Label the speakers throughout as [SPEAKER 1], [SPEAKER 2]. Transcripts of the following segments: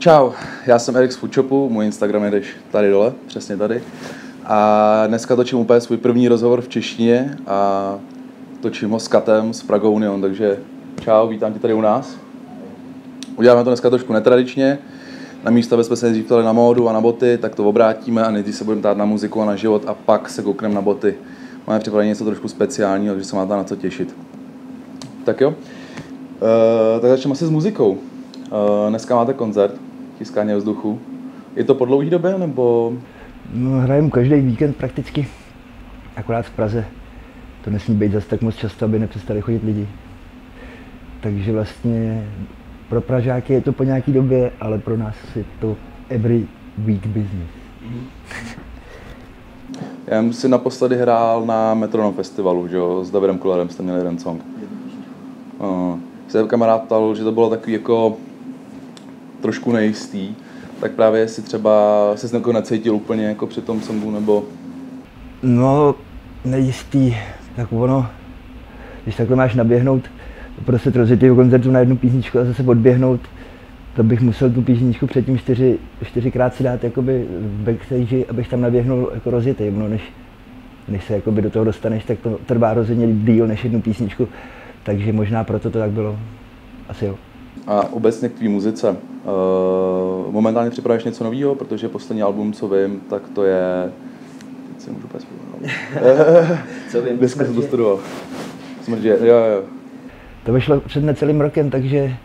[SPEAKER 1] Čau, já jsem Erik z Foodshopu, můj Instagram je tady dole, přesně tady. A dneska točím úplně svůj první rozhovor v češtině a točím ho s Katem z Prague Union, takže čau, vítám tě tady u nás. Uděláme to dneska trošku netradičně. Na místo, aby jsme se nejdřív ptali na módu a na boty, tak to obrátíme a nejdřív se budeme ptát na muziku a na život a pak se koukneme na boty. Máme připravené něco trošku speciálního, takže se máte na co těšit. Tak jo, tak začneme asi s muzikou. Dneska máte koncert, Tiskání vzduchu. Je to po dlouhý době, nebo?
[SPEAKER 2] No, hrajeme každý víkend prakticky, akorát v Praze. To nesmí být zase tak moc často, aby nepřestali chodit lidi. Takže vlastně pro Pražáky je to po nějaký době, ale pro nás je to every week business.
[SPEAKER 1] Já jsem si naposledy hrál na Metronom festivalu, že jo, s Davidem Kullerem jste měli jeden song. Se kamarád ptal, že to bylo takový jako trošku nejistý, tak právě si třeba se jako necítil úplně jako při tom songu, nebo?
[SPEAKER 2] No, nejistý, tak ono, když takhle máš naběhnout prostě rozjetýho koncertu na jednu písničku a zase odběhnout, to bych musel tu písničku předtím čtyřikrát si dát jakoby v backstage, abych tam naběhnul jako rozjetý, no, než se jakoby do toho dostaneš, tak to trvá rozhodně díl než jednu písničku, takže možná proto to tak bylo, asi jo.
[SPEAKER 1] A obecně k tvý muzice, momentálně připravuješ něco nového, protože poslední album, co vím, tak to je, teď si můžu úplně vzpomenout.
[SPEAKER 2] Co vím?
[SPEAKER 1] Dneska jsem to studoval. Smrdě, jo.
[SPEAKER 2] To vyšlo před necelým rokem, takže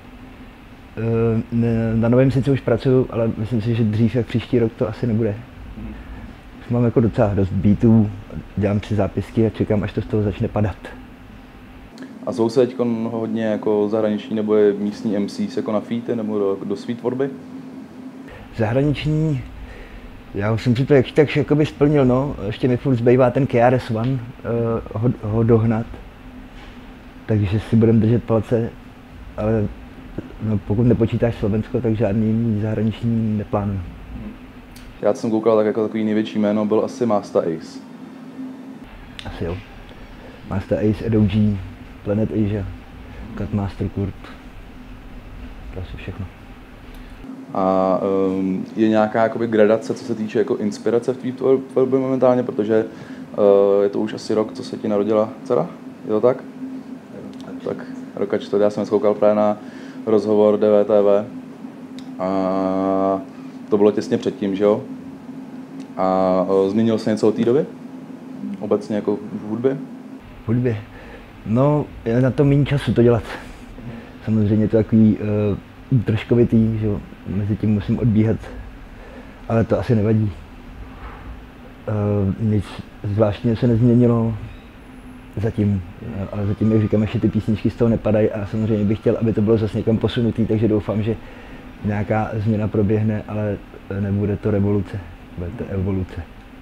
[SPEAKER 2] na novém sice už pracuju, ale myslím si, že dřív jak příští rok to asi nebude. Už mám jako docela dost beatů, dělám si zápisky a čekám, až to z toho začne padat.
[SPEAKER 1] A jsou se teď hodně jako zahraniční nebo je místní MCs jako na featy nebo do své tvorby?
[SPEAKER 2] Zahraniční, já už jsem si to jak tak jakoby splnil, no. Ještě mi furt zbývá ten KRS-One ho dohnat. Takže si budeme držet palce, ale no, pokud nepočítáš Slovensko, tak žádný zahraniční neplánuju.
[SPEAKER 1] Já jsem koukal, tak jako takový největší jméno byl asi Masta Ace.
[SPEAKER 2] Asi jo. Masta Ace, Edo G, Planet Asia, Cut Master Kurt. To asi všechno.
[SPEAKER 1] A je nějaká jakoby gradace, co se týče jako inspirace v tvý tvorbě momentálně, protože je to už asi rok, co se ti narodila dcera, je to tak? Tak roka 4, já jsem zkoukal právě na rozhovor DVTV a to bylo těsně předtím, že jo? A změnilo se něco od té doby? Obecně jako v hudbě?
[SPEAKER 2] V hudbě? No, je na to méně času to dělat. Samozřejmě to takový držkovitý, že jo? Mezi tím musím odbíhat, ale to asi nevadí. Nic zvláštně se nezměnilo zatím, ale zatím, jak říkám, ještě ty písničky z toho nepadají a samozřejmě bych chtěl, aby to bylo zase někam posunutý, takže doufám, že nějaká změna proběhne, ale nebude to revoluce, bude to evoluce.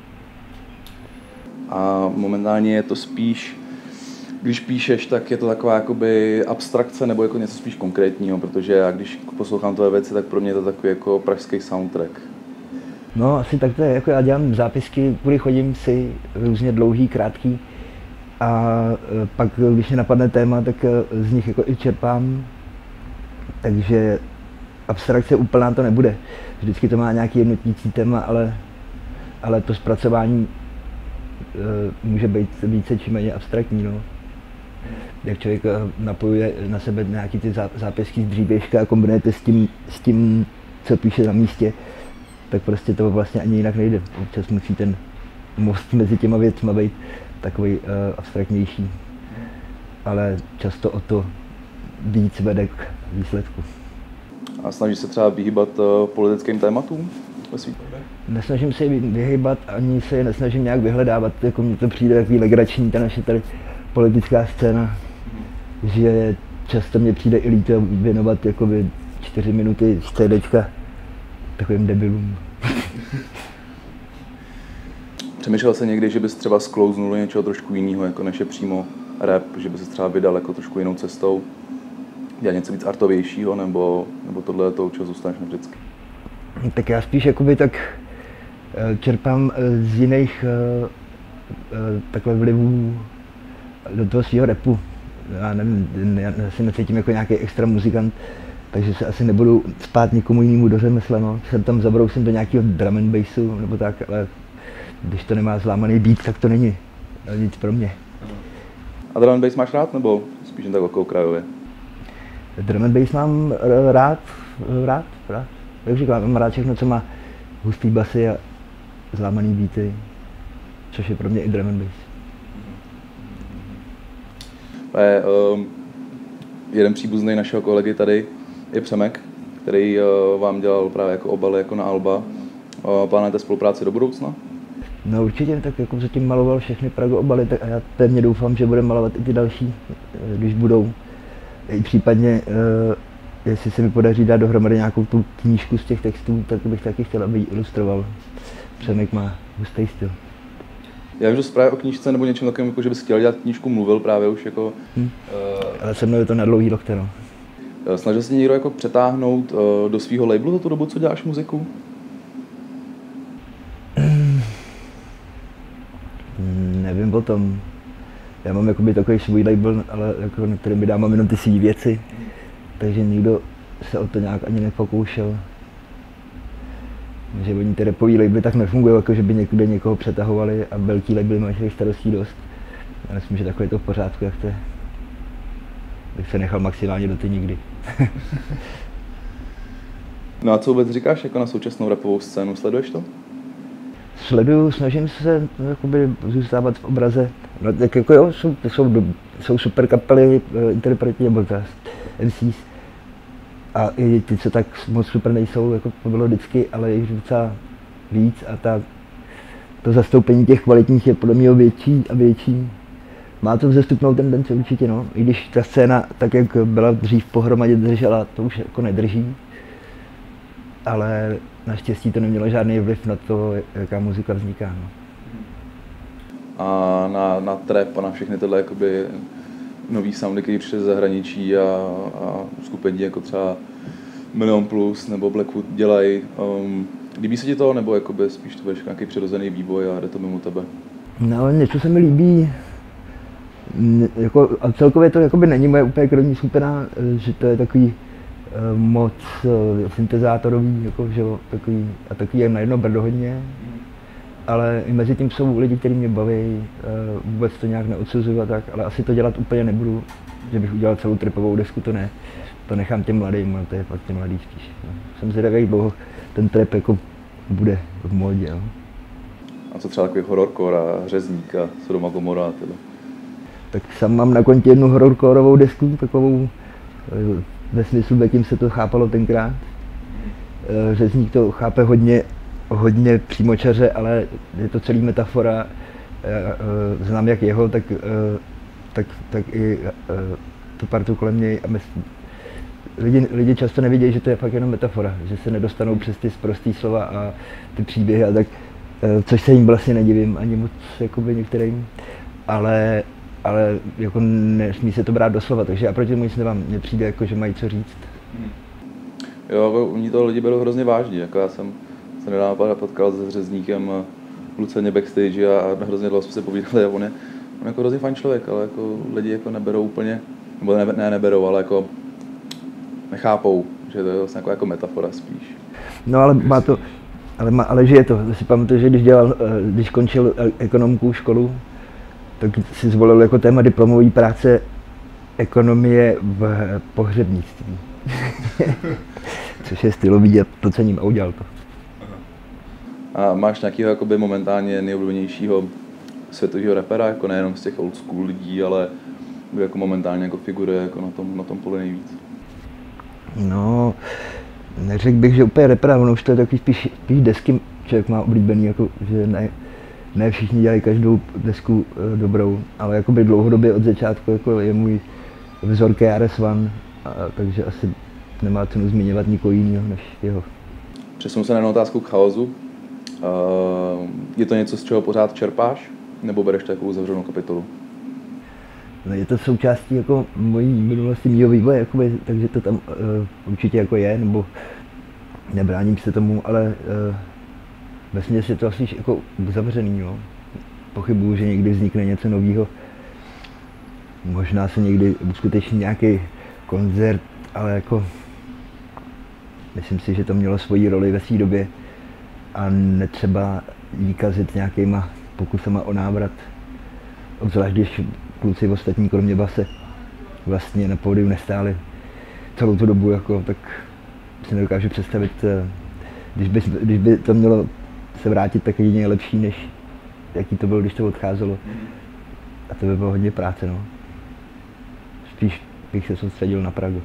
[SPEAKER 1] A momentálně je to spíš, když píšeš, tak je to taková jakoby abstrakce nebo jako něco spíš konkrétního, protože já když poslouchám tvoje věci, tak pro mě je to takový jako pražský soundtrack.
[SPEAKER 2] No asi tak to je, jako já dělám zápisky, kudy chodím si různě dlouhý, krátký a pak když mě napadne téma, tak z nich jako i čerpám, takže abstrakce úplná to nebude. Vždycky to má nějaký jednotící téma, ale to zpracování může být více či méně abstraktní. No. Jak člověk napojuje na sebe nějaký ty zápisky z dřívějška a kombinujete s tím, co píše na místě, tak prostě to vlastně ani jinak nejde. Občas musí ten most mezi těma věcma být takový abstraktnější, ale často o to víc vede k výsledku.
[SPEAKER 1] A snažíš se třeba vyhýbat politickým tématům ve svým?
[SPEAKER 2] Nesnažím se je vyhýbat, ani se je nesnažím nějak vyhledávat, jako mně to přijde takový legrační, ta naše tady politická scéna, že často mě přijde i líto věnovat jakoby 4 minuty z CDčka takovým debilům.
[SPEAKER 1] Přemýšlel jsi někdy, že bys třeba sklouznul do něčeho trošku jiného, jako než je přímo rap, že bys se třeba vydal jako trošku jinou cestou, dělat něco víc artovějšího, nebo tohle je to, čeho zůstaneš navždycky?
[SPEAKER 2] Tak já spíš jakoby tak čerpám z jiných takhle vlivů do toho svého rapu. Já nevím, já si necítím jako nějaký extra muzikant, takže se asi nebudu spát nikomu jinému do řemesla, no. Jsem tam zabrousím do nějakého drum and bassu, nebo tak, ale když to nemá zlámaný beat, tak to není nic pro mě.
[SPEAKER 1] A drum and bass máš rád, nebo spíš jen tak jako okrajově?
[SPEAKER 2] Drum and bass mám rád. Jak říkám, mám rád všechno, co má hustý basy a zlámaný beaty, což je pro mě i drum and bass.
[SPEAKER 1] Jeden příbuzný našeho kolegy tady je Přemek, který vám dělal právě jako obaly jako na alba. Plánujete spolupráci do budoucna?
[SPEAKER 2] No určitě, tak jako zatím maloval všechny Prago obaly, tak a já pevně doufám, že bude malovat i ty další, když budou. I případně, jestli se mi podaří dát dohromady nějakou tu knížku z těch textů, tak bych taky chtěl, aby ji ilustroval. Přemek má hustý styl.
[SPEAKER 1] Já vím, že právě o knížce nebo něčem takovým, jako že bys chtěl dělat knížku, mluvil právě už jako...
[SPEAKER 2] Ale se mnou je to na dlouhý lokte, no.
[SPEAKER 1] Snažil se někdo jako přetáhnout do svého labelu za tu dobu, co děláš muziku?
[SPEAKER 2] Nevím o tom. Já mám jakoby takový svůj label, ale jako, na kterém vydávám jenom ty svý věci. Takže nikdo se o to nějak ani nepokoušel. Že oni ty rapový labely tak nefungují, jako že by někde někoho přetahovali a velký labely mají těch starostí dost. Já myslím, že takhle je to v pořádku, jak to je. Bych se nechal maximálně do ty nikdy.
[SPEAKER 1] No a co vůbec říkáš jako na současnou rapovou scénu? Sleduješ to?
[SPEAKER 2] Sleduju, snažím se jakoby zůstávat v obraze. No, tak jako jo, jsou super kapely, interpreti nebo MCs. A i ty, co tak moc super nejsou, jako to bylo vždycky, ale je jich docela víc a to zastoupení těch kvalitních je podle mě větší a větší. Má to vzestupnou tendenci určitě, no. I když ta scéna, tak jak byla dřív pohromadě držela, to už jako nedrží. Ale naštěstí to nemělo žádný vliv na to, jaká muzika vzniká, no.
[SPEAKER 1] A na trap a na všechny tyhle jakoby nový soundy, které přišly ze zahraničí a skupení jako třeba Milion Plus nebo Blackwood dělají. Líbí se ti to, nebo jakoby spíš to budeš nějaký přirozený vývoj a jde to mimo tebe?
[SPEAKER 2] No, něco se mi líbí. Jako, a celkově to jakoby není moje úplně krevní skupina, že to je takový moc syntezátorový, jako, že jo, takový je na jedno brdo hodně. Ale i mezi tím jsou lidi, kteří mě baví, vůbec to nějak neodsuzuju a tak, ale asi to dělat úplně nebudu, že bych udělal celou tripovou desku, to ne. To nechám těm mladým, ale to je fakt těm mladý spíš. No. Jsem zvědavý, jak dlouho ten trap jako bude v módě. No.
[SPEAKER 1] A co třeba takový hororcore a Řezník a Sodoma Gomorra a tyhle?
[SPEAKER 2] Tak sám mám na kontě jednu hororcoreovou desku, takovou ve smyslu, jakým se to chápalo tenkrát. Řezník to chápe hodně přímočaře, ale je to celý metafora. Znám jak jeho, tak i tu partu kolem něj. A lidi často nevidějí, že to je fakt jenom metafora, že se nedostanou přes ty sprostý slova a ty příběhy a tak, což se jim vlastně nedivím ani moc jakoby některým, ale jako nesmí se to brát doslova, takže já proti tomu nic nemám, mně přijde jako, že mají co říct.
[SPEAKER 1] Jo, oni to lidi berou hrozně vážně, jako já jsem se nedávno potkal se Řezníkem v Lucerně backstage a hrozně dlouho jsme se povídali a on je jako hrozně fajn člověk, ale jako lidi jako neberou úplně, nebo neberou, ale jako nechápou, že to je vlastně jako metafora spíš.
[SPEAKER 2] No ale má to, ale žije to. Si pamatuju, že když končil ekonomku školu, tak si zvolil jako téma diplomové práce ekonomie v pohřebnictví. Což je stylový a to cením a udělal to.
[SPEAKER 1] A máš nějakého jakoby momentálně nejoblíbenějšího světového rapera, jako nejenom z těch old school lidí, ale jako momentálně jako figuruje jako na tom poli nejvíc?
[SPEAKER 2] No, neřekl bych, že úplně rapera, ono už to je takový spíš desky člověk má oblíbený, jako, že ne všichni dělají každou desku dobrou, ale jakoby dlouhodobě od začátku jako je můj vzor KRS-One, takže asi nemá cenu zmiňovat nikoho jiného než jeho.
[SPEAKER 1] Přesunu se na otázku k chaosu. Je to něco, z čeho pořád čerpáš, nebo bereš to jako uzavřenou kapitolu?
[SPEAKER 2] No, je to součástí jako mojí minulosti, mýho vývoje, jakoby, takže to tam určitě jako je, nebo nebráním se tomu, ale vesměs je to asi jako uzavřený. No. Pochybuju, že někdy vznikne něco nového. Možná se někdy uskuteční nějaký koncert, ale jako Myslím si, že to mělo svoji roli ve své době a netřeba jí kazit nějakýma pokusama o návrat. Obzvlášť když kluci ostatní kromě base vlastně na pódiu nestáli celou tu dobu, jako, tak si nedokážu představit, když by to mělo se vrátit, tak jedině je lepší, než jaký to bylo, když to odcházelo. A to by bylo hodně práce, no. Spíš bych se soustředil na Pragu.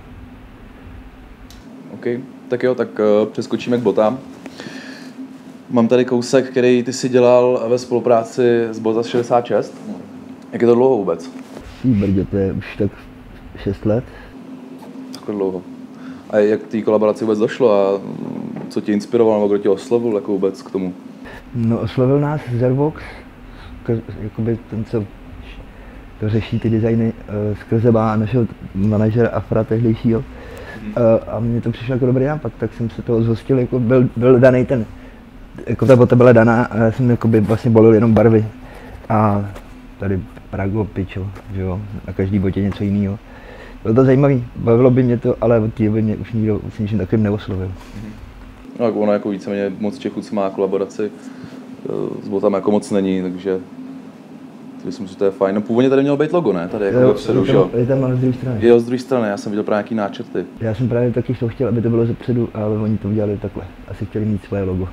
[SPEAKER 1] OK, tak jo, tak přeskočíme k botám. Mám tady kousek, který ty si dělal ve spolupráci s Botas 66. Jak je to dlouho vůbec?
[SPEAKER 2] Brdě, to je už tak 6 let.
[SPEAKER 1] Takhle dlouho. A jak té kolaboraci vůbec došlo a co tě inspirovalo, nebo kdo tě oslovil jako vůbec k tomu?
[SPEAKER 2] No, oslovil nás Zervox, jakoby ten, co to řeší ty designy skrze našeho manažera Afra tehdejšího. A mně to přišlo jako dobrý nápad, tak jsem se toho zhostil, jako byl daný ten, jako ta bota byla daná a já jsem jakoby vlastně bolil jenom barvy. A tady Prago, pičo, že jo, na každý botě něco jiného. Bylo to zajímavý, bavilo by mě to, ale od té doby mě už nikdo s ničím takovým neoslovil.
[SPEAKER 1] No tak ono jako víceméně moc Čechů, co má kolaboraci s botami jako moc není, takže myslím, že to je fajn. No původně tady mělo být logo, ne? Tady jako vepředu, že jo?
[SPEAKER 2] Je tam ale z druhé strany.
[SPEAKER 1] Jo, z druhé strany, já jsem viděl právě nějaký náčrty.
[SPEAKER 2] Já jsem právě taky to chtěl, aby to bylo zepředu, ale oni to udělali takhle. Asi chtěli mít svoje logo.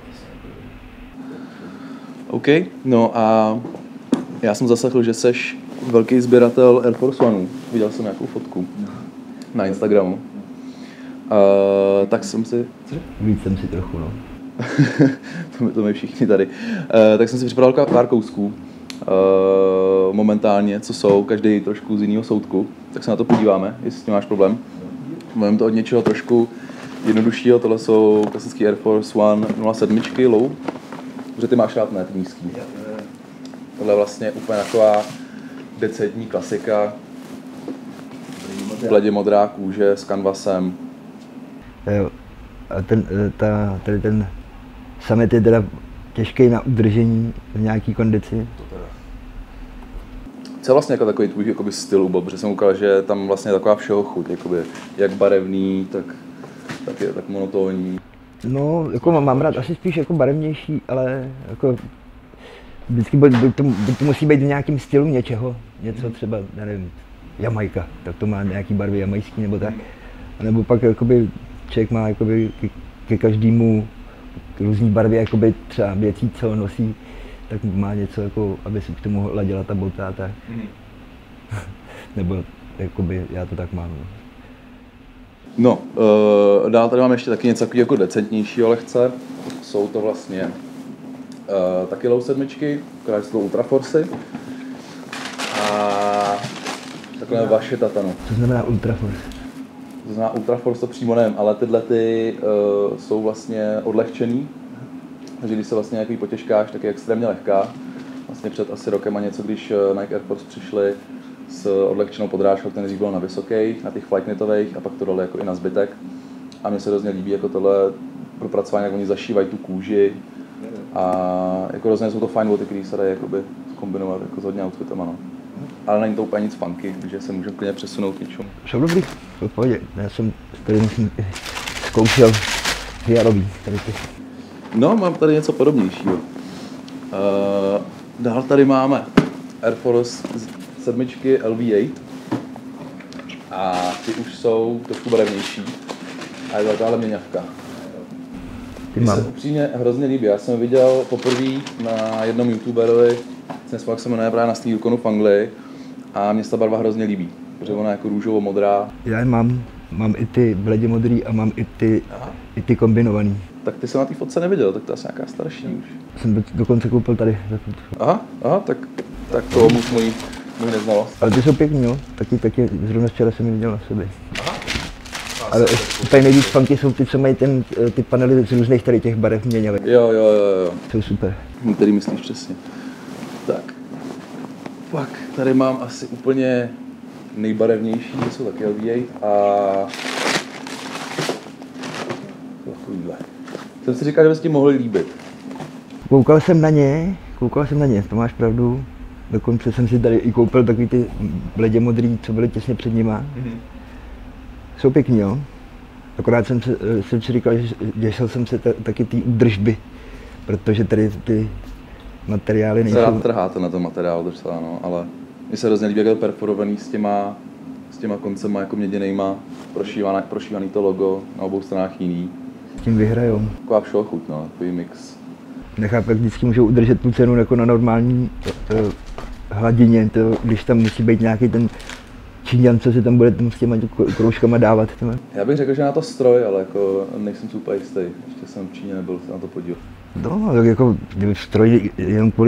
[SPEAKER 1] OK, no a já jsem zaslechl, že seš velký sběratel Air Force Oneů. Viděl jsem nějakou fotku na Instagramu. Tak jsem si...
[SPEAKER 2] Víc jsem si trochu, no.
[SPEAKER 1] to my všichni tady. Tak jsem si připravil pár kousků. Momentálně, co jsou, každý trošku z jiného soudku. Tak se na to podíváme, jestli s tím máš problém. Mluvím to od něčeho trošku jednoduššího. Tohle jsou klasický Air Force One 07 low. Protože ty máš rád, ne, ty nízký. Tohle je vlastně úplně taková decentní klasika. Bledě modrá kůže s kanvasem.
[SPEAKER 2] Jo, a tady ten summit je teda těžký na udržení v nějaký kondici.
[SPEAKER 1] Co je vlastně jako takový tvůj jakoby styl u Bob, protože jsem ukázal, že tam vlastně je taková všeho chuť, jakoby, jak barevný, tak monotónní.
[SPEAKER 2] No, jako mám rád asi spíš jako barevnější, ale jako vždycky to musí být v nějakém stylu něčeho, něco třeba, já nevím, Jamajka, tak to má nějaký barvy jamajský nebo tak. A nebo pak jakoby člověk má jakoby ke každému různý barvy, jakoby třeba věcí, co nosí, tak má něco, jako, aby se k tomu ladila ta bota, tak. Nebo jakoby já to tak mám.
[SPEAKER 1] No, dál tady mám ještě taky něco takového jako decentnějšího lehce. Jsou to vlastně taky low 7, které jsou Ultra Force. A takhle vaše tatano.
[SPEAKER 2] Co znamená Ultra Force?
[SPEAKER 1] To znamená Ultra Force, to přímo nevím, ale tyhle jsou vlastně odlehčený. Takže když se vlastně nějaký potěžkáš, tak je extrémně lehká. Vlastně před asi rokem a něco, když Nike Air Force přišli s odlehčenou podrážkou, ten nejdřív byl na vysokých, na těch flightnitových a pak to dali jako i na zbytek. A mně se hrozně líbí jako tohle propracování, jak oni zašívají tu kůži. A jako hrozně jsou to fajn boty, které se dají jakoby kombinovat jako s hodně outfitama, no. Ale není to úplně nic funky, takže se můžeme klidně přesunout k něčemu.
[SPEAKER 2] Jsou dobrý, v pohodě. Já jsem tady zkoušel hyarový, tady ty.
[SPEAKER 1] No, mám tady něco podobnějšího. Dál tady máme Air Force 7 LV8 a ty už jsou trošku barevnější a je to taková měňavka. Mně se upřímně hrozně líbí. Já jsem viděl poprvé na jednom youtuberovi, jak se jmenuje, právě na Sneakonu v Anglii a mně se ta barva hrozně líbí, protože ona je jako růžovo-modrá.
[SPEAKER 2] Já mám i ty bledě modrý a mám i ty kombinovaný.
[SPEAKER 1] Tak ty jsem na té fotce neviděl, tak to je asi nějaká starší už.
[SPEAKER 2] Jsem dokonce koupil tady.
[SPEAKER 1] Aha, tak to můj neznalost.
[SPEAKER 2] Ale ty jsou pěkný, jo. Taky zrovna včera jsem je viděl na sobě. Aha. Ale tady nejvíc funky jsou ty, co mají ty panely z různých tady těch barev měňavek.
[SPEAKER 1] Jo.
[SPEAKER 2] Jsou super.
[SPEAKER 1] Který myslíš přesně. Tak. Pak tady mám asi úplně nejbarevnější, jsou taky LV8 a takovýhle. Jsem si říkal, že by s tím mohli líbit.
[SPEAKER 2] Koukal jsem na ně, to máš pravdu. Dokonce jsem si tady i koupil takový ty bledě modrý, co byly těsně před nima. Jsou pěkný, jo. Akorát jsem si říkal, že těšil jsem se taky té údržby, protože tady ty materiály nejsou...
[SPEAKER 1] Se rád trháte na ten materiál docela, no, ale mi se hrozně líbí, jak je to perforovaný s těma koncema jako měděnejma, prošívaný to logo, na obou stranách jiný.
[SPEAKER 2] S tím vyhrajou.
[SPEAKER 1] Taková všechuť, no, takový mix.
[SPEAKER 2] Nechápu, jak vždycky můžou udržet tu cenu jako na normální hladině, když tam musí být nějaký ten Číňan, co si tam bude s těma kroužkama dávat.
[SPEAKER 1] Já bych řekl, že na to stroj, ale jako nejsem super jistý. Ještě jsem v Číně nebyl se na to podívat.
[SPEAKER 2] No, tak jako kdyby stroj jenom kvůli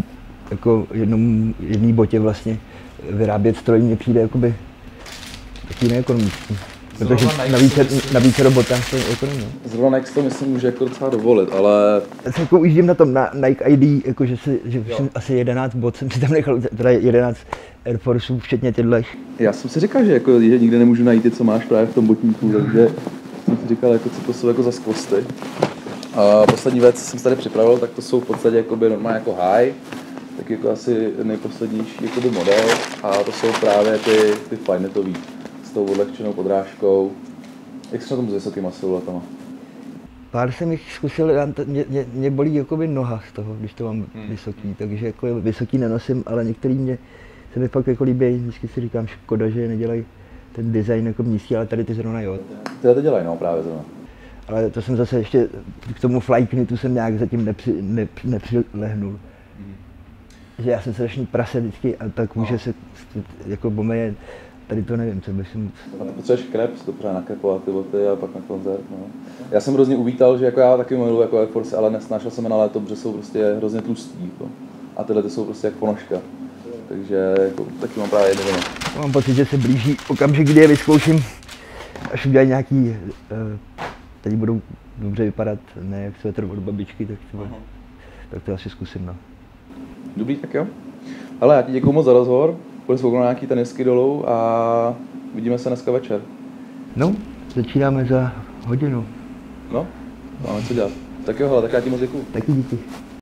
[SPEAKER 2] jedné botě vlastně vyrábět stroj mně přijde jakoby taky neekonomický. Protože na více robotách to je ekonomie.
[SPEAKER 1] Zrovna Nike to myslím může jako docela dovolit, ale...
[SPEAKER 2] Já se jako ujíždím na tom na Nike ID, jako že jsem asi 11 bot jsem si tam nechal, teda 11 Air Forceů, včetně těchto.
[SPEAKER 1] Já jsem si říkal, že nikde nemůžu najít ty, co máš právě v tom botníku, takže jsem si říkal, jako, co to jsou jako za skvosty. A poslední věc, co jsem tady připravil, tak to jsou v podstatě jakoby normálně jako high, tak jako asi nejposlednější jakoby model a to jsou právě ty Finetový s tou odlehčenou podrážkou. Jak se na tom s vysokýma siluetama?
[SPEAKER 2] Pár jsem jich zkusil, mě bolí jakoby noha z toho, když to mám vysoký, takže jako vysoký nenosím, ale některý se mi fakt jako líbí, vždycky si říkám škoda, že nedělají ten design jako místí, ale tady ty zrovna jo.
[SPEAKER 1] Tyhle to dělají, no právě zrovna.
[SPEAKER 2] Ale to jsem zase ještě k tomu Flyknitu jsem nějak zatím nepřilehnul. Že já jsem strašný prase vždycky a tak může se jako bomeje, tady to nevím, co bych si moc...
[SPEAKER 1] A ty potřebuješ kreps, to právě nakrepovat ty boty a pak na koncert, no. Já jsem hrozně uvítal, že jako já taky miluji jako Air Force, ale nesnášel jsem je na léto, protože jsou prostě hrozně tlustý, jako. A tyhle ty jsou prostě jak ponožka. Takže jako, taky mám právě jednu.
[SPEAKER 2] Mám pocit, že se blíží okamžik, kdy je vyzkouším, až udělají nějaký, teď budou dobře vypadat, ne jak svetr od babičky, tak to asi zkusím, no.
[SPEAKER 1] Dobrý, tak jo. Hele, já ti děkuju moc za rozhovor, půjdu svouknout nějaký tenisky dolů a vidíme se dneska večer.
[SPEAKER 2] No, začínáme za hodinu.
[SPEAKER 1] No, máme co dělat. Tak jo, hele, tak já ti moc děkuju.
[SPEAKER 2] Taky díky.